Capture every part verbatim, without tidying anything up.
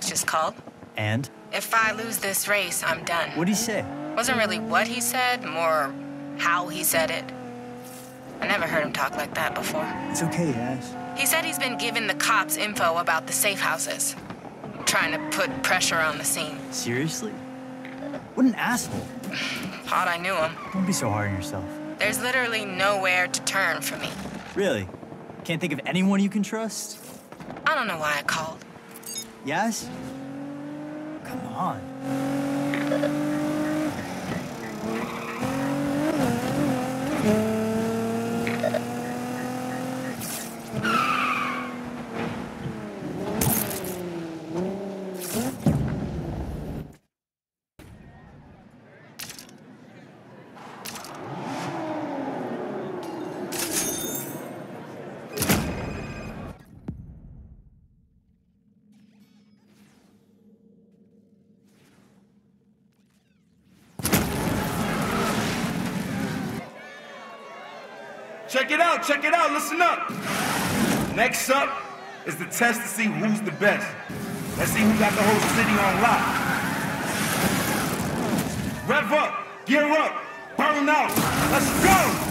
text just called. And? If I lose this race, I'm done. What'd he say? Wasn't really what he said, more how he said it. I never heard him talk like that before. It's okay, Ash. He said he's been giving the cops info about the safe houses. Trying to put pressure on the scene. Seriously? What an asshole. Thought I knew him. Don't be so hard on yourself. There's literally nowhere to turn for me. Really? Can't think of anyone you can trust? I don't know why I called. Yes? Come on. Check it out, check it out, listen up. Next up is the test to see who's the best. Let's see who got the whole city on lock. Rev up, gear up, burn out, let's go!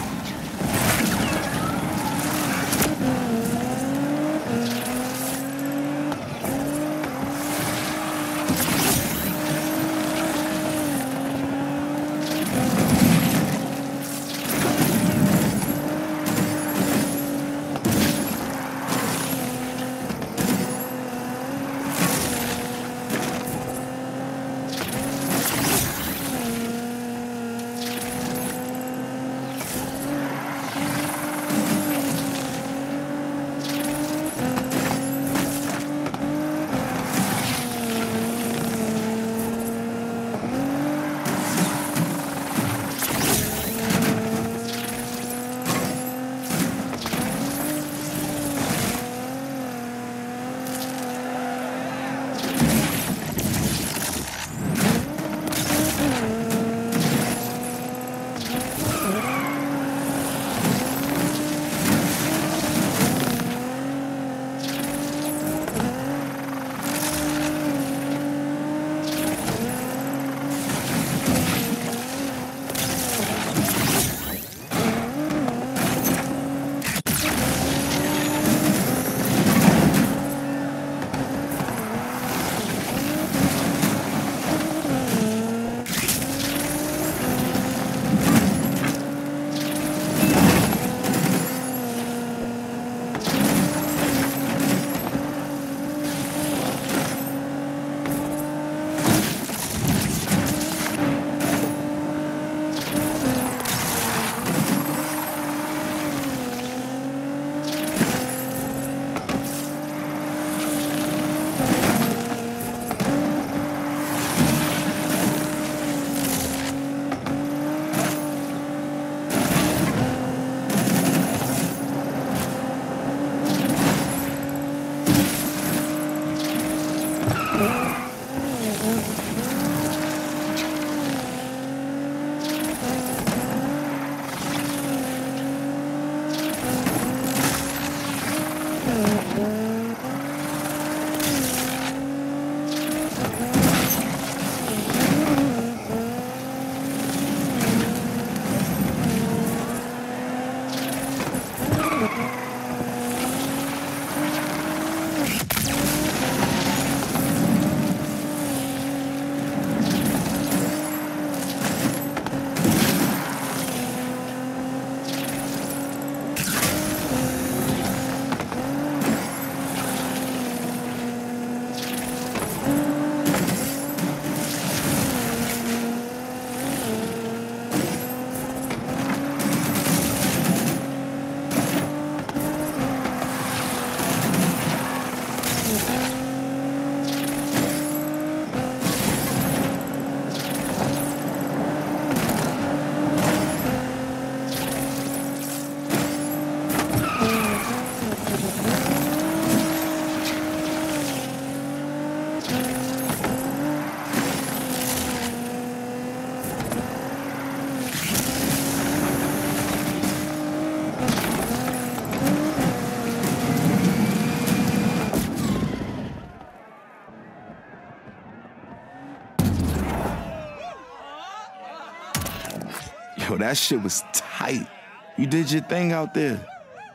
that shit was tight. You did your thing out there.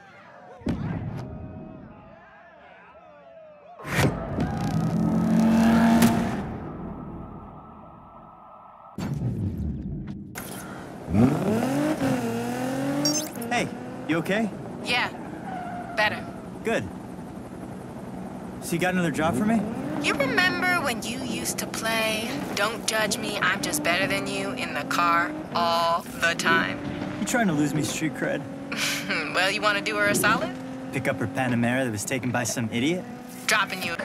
Hey, you okay? Yeah, better. Good. So you got another job for me? You remember when you used to play Don't Judge Me, I'm Just Better Than You in the car all the time? You trying to lose me street cred? Well, you want to do her a solid? Pick up her Panamera that was taken by some idiot? Dropping you.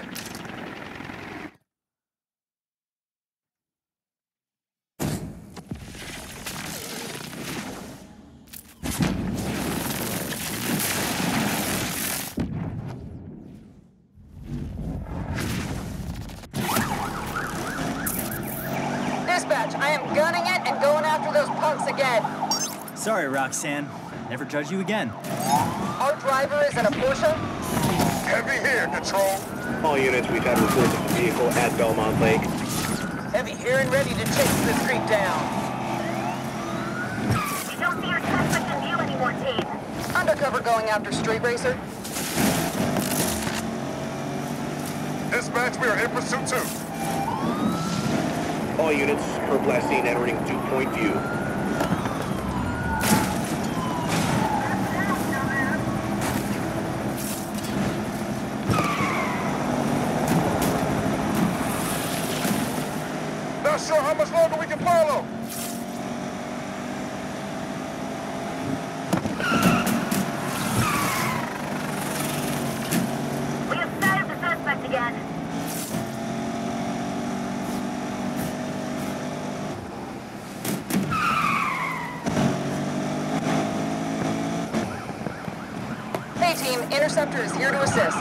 Dispatch, I am gunning it and going after those punks again. Sorry, Roxanne. Never judge you again. Our driver is in a Porsche. Heavy here, Control. All units, we've had reports of a vehicle at Belmont Lake. Heavy here and ready to chase this creep down. We don't see your suspect in view anymore, team. Undercover going after street racer. Dispatch, we are in pursuit too. All units, per blast scene entering two-point view. Not sure how much longer we can follow. We have spotted the suspect again. Hey team, Interceptor is here to assist.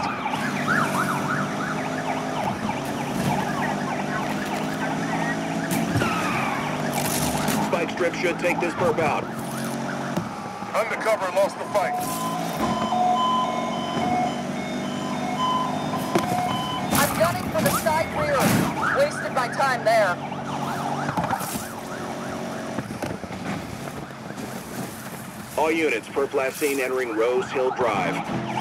Spike strip should take this perp out. Undercover lost the fight. I'm gunning for the side rear. Wasted my time there. All units, per blast scene entering Rose Hill Drive.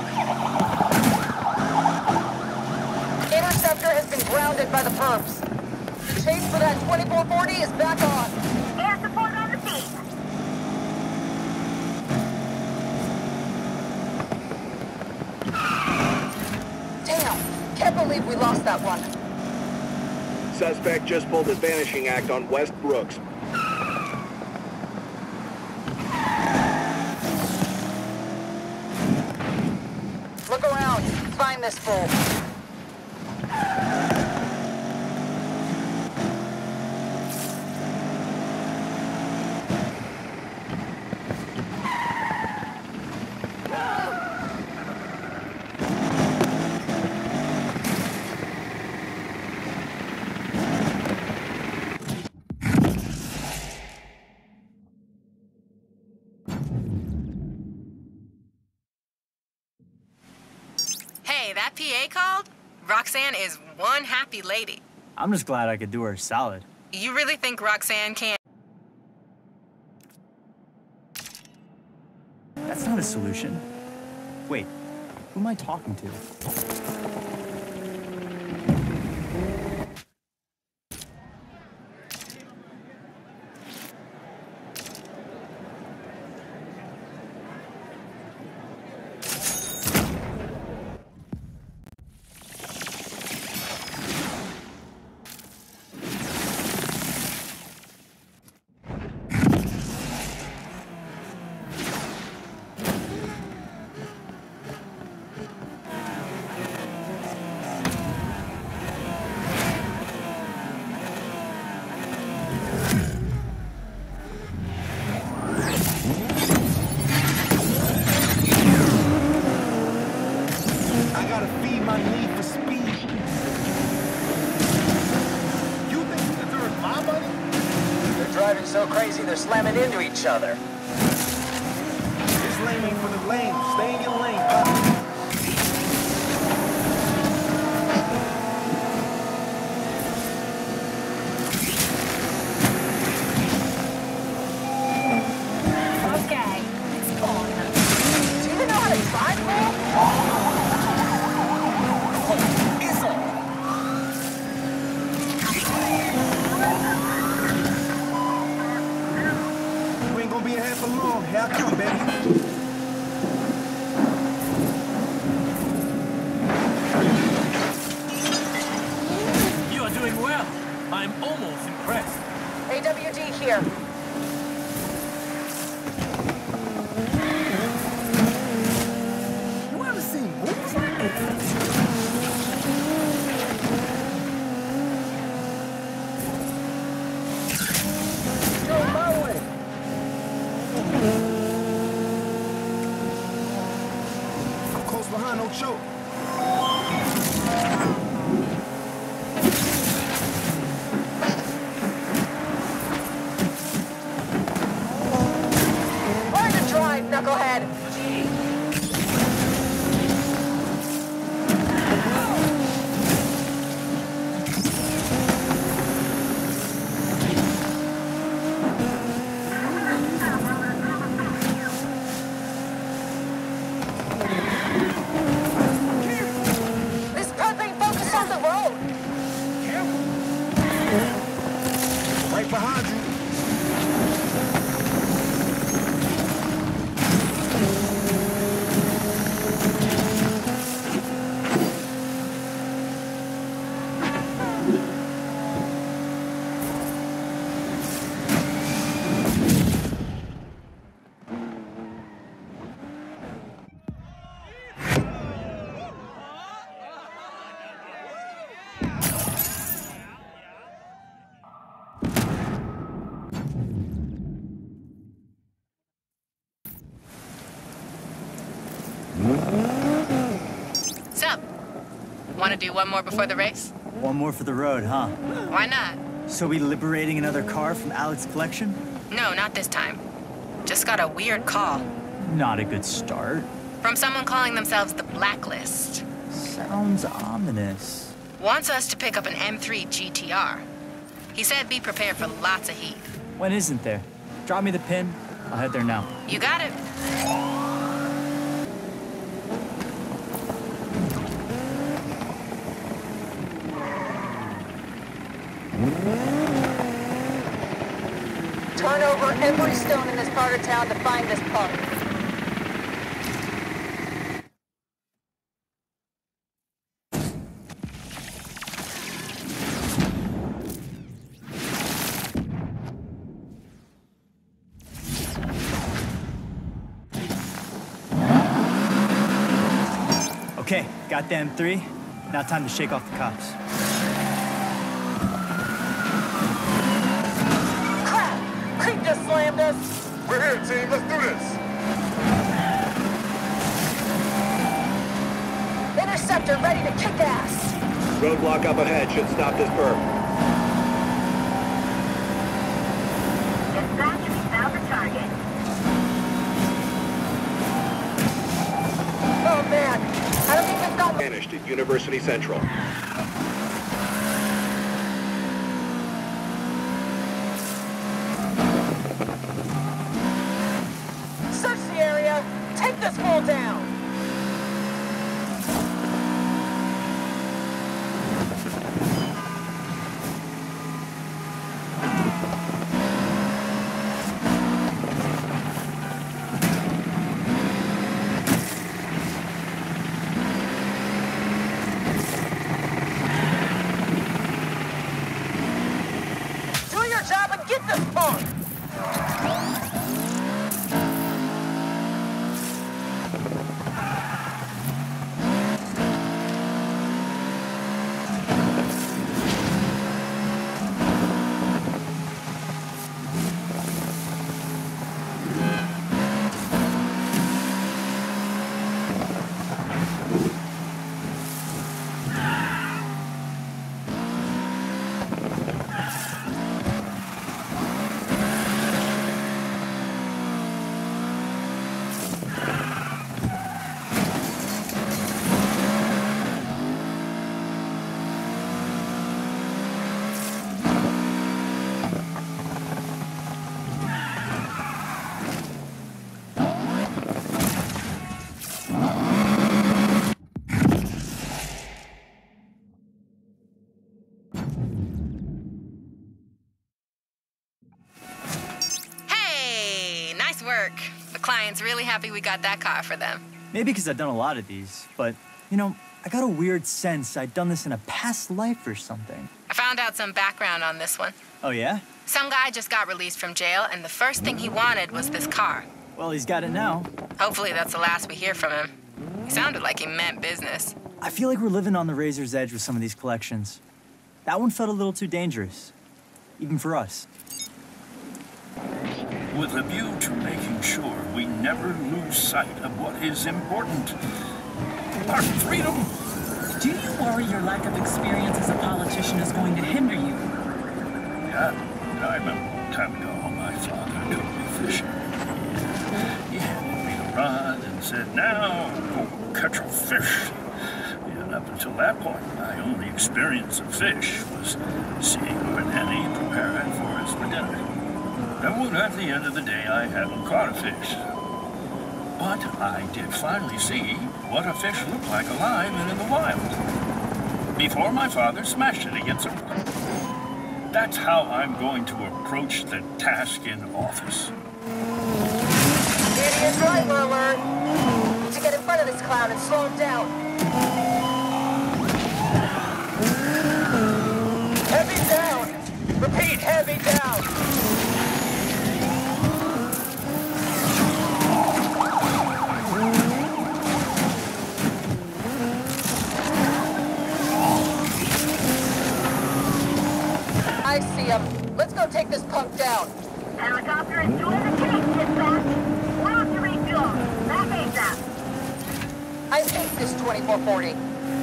Interceptor has been grounded by the perps. The chase for that twenty-four forty is back on. Air support on the scene. Damn, can't believe we lost that one. Suspect just pulled his vanishing act on West Brooks. Look around, find this fool. Hey, that P A called? Roxanne is one happy lady. I'm just glad I could do her a solid. You really think Roxanne can't? That's not a solution. Wait, who am I talking to? I gotta feed my need for speed. You think you deserve my money? They're driving so crazy they're slamming into each other. This lane ain't for the lane. Stay in your lane, pal. Don't choke. Learn to drive, knucklehead. This perp ain't focused on the road. Right behind you. Sup? Want to do one more before the race? One more for the road, huh? Why not? So we liberating another car from Alec's collection? No, not this time. Just got a weird call. Not a good start. From someone calling themselves the Blacklist. Sounds ominous. Wants us to pick up an M three G T R. He said be prepared for lots of heat. When isn't there? Drop me the pin. I'll head there now. You got it. Turn over every stone in this part of town to find this park. Okay, got the M three. Now time to shake off the cops. Crap! Creep just slammed us. We're here, team. Let's do this. Interceptor ready to kick ass. Roadblock up ahead should stop this perp. Dispatch, we found the target. Oh man, I don't think we've got... Vanished at University Central. Search the area. Take this fool down. Do your job and get this punk. Hey, nice work. The client's really happy we got that car for them. Maybe because I've done a lot of these, but, you know, I got a weird sense I'd done this in a past life or something. I found out some background on this one. Oh, yeah? Some guy just got released from jail, and the first thing he wanted was this car. Well, he's got it now. Hopefully that's the last we hear from him. He sounded like he meant business. I feel like we're living on the razor's edge with some of these collections. That one felt a little too dangerous, even for us. With a view to making sure we never lose sight of what is important, Our freedom. Do you worry your lack of experience as a politician is going to hinder you? Yeah, I remember a long time ago, my father took me fishing. He handed me a rod and said, now, go catch a fish. And up until that point, my only experience of fish was seeing our nanny prepare it for us for dinner. And at the end of the day, I hadn't caught a fish. But I did finally see what a fish looked like alive and in the wild, before my father smashed it against a rock. That's how I'm going to approach the task in office. Idiot driver alert! Need to get in front of this clown and slow him down. Heavy down! Repeat, heavy down! I see him. Let's go take this punk down. Helicopter is doing the chase, dispatch. We're off to refuel. Back ASAP. I hate this twenty-four forty.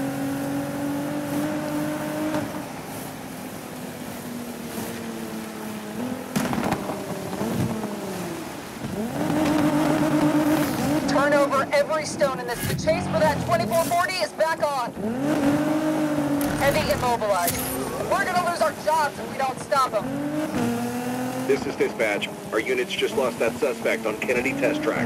Turn over every stone in this. The chase for that twenty-four forty is back on. Heavy immobilized. We're gonna lose our jobs if we don't stop him. This is dispatch. Our units just lost that suspect on Kennedy Test Track.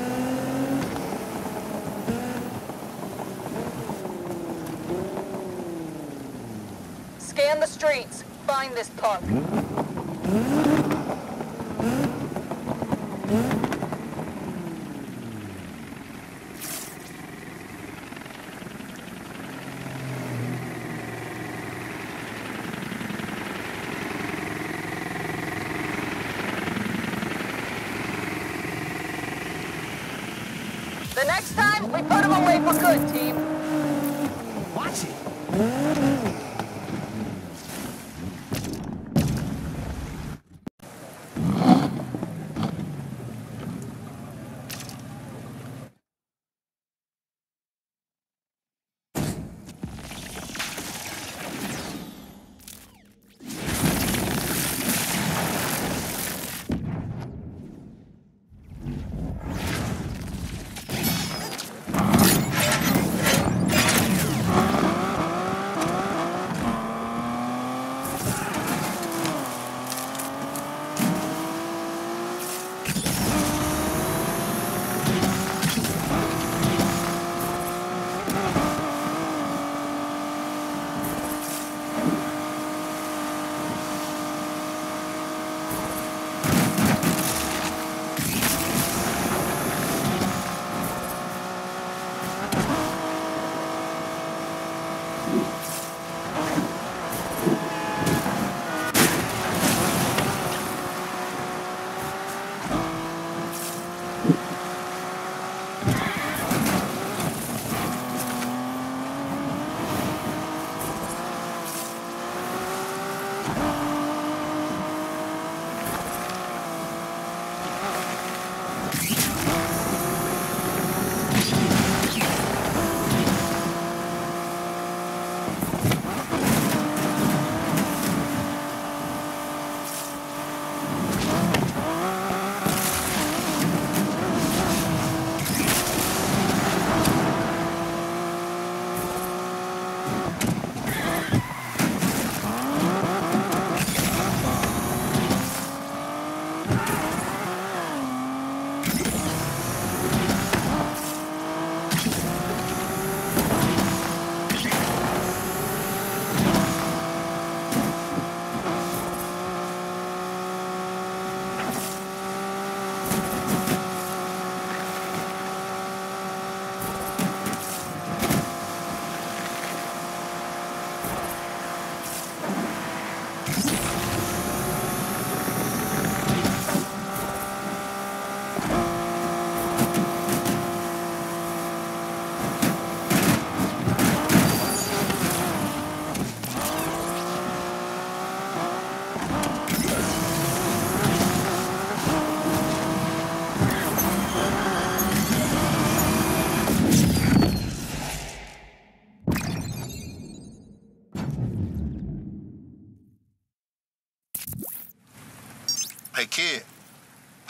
Scan the streets. Find this punk. The next time, we put him away for good, team. Watch it.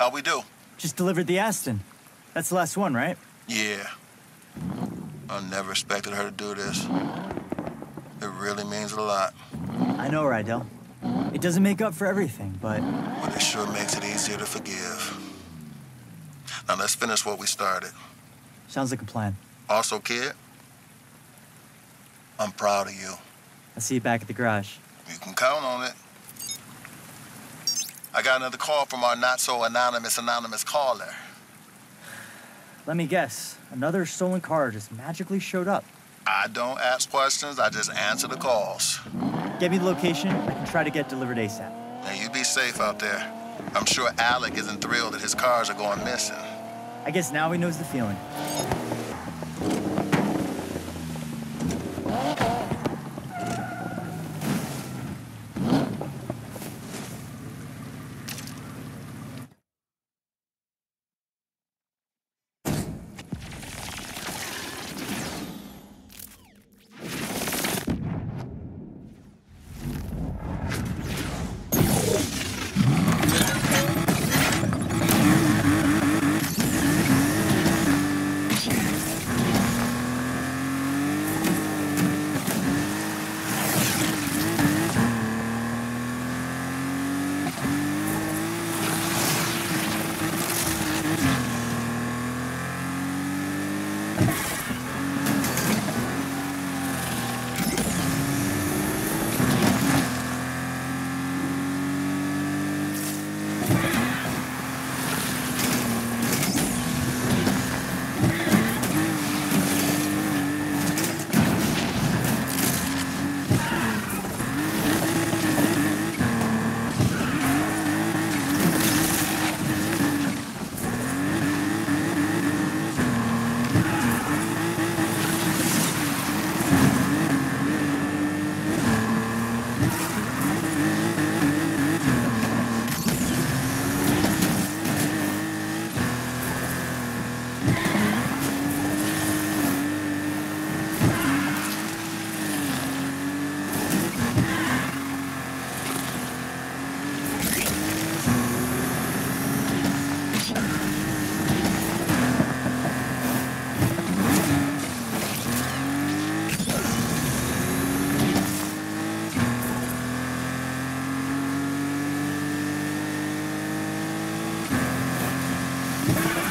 How we do? Just delivered the Aston. That's the last one, right? Yeah. I never expected her to do this. It really means a lot. I know, Rydell. It doesn't make up for everything, but... But it sure makes it easier to forgive. Now let's finish what we started. Sounds like a plan. Also, kid, I'm proud of you. I'll see you back at the garage. You can count on it. I got another call from our not-so-anonymous anonymous caller. Let me guess. Another stolen car just magically showed up. I don't ask questions, I just answer the calls. Get me the location. I can try to get delivered ASAP. Now, you be safe out there. I'm sure Alec isn't thrilled that his cars are going missing. I guess now he knows the feeling. You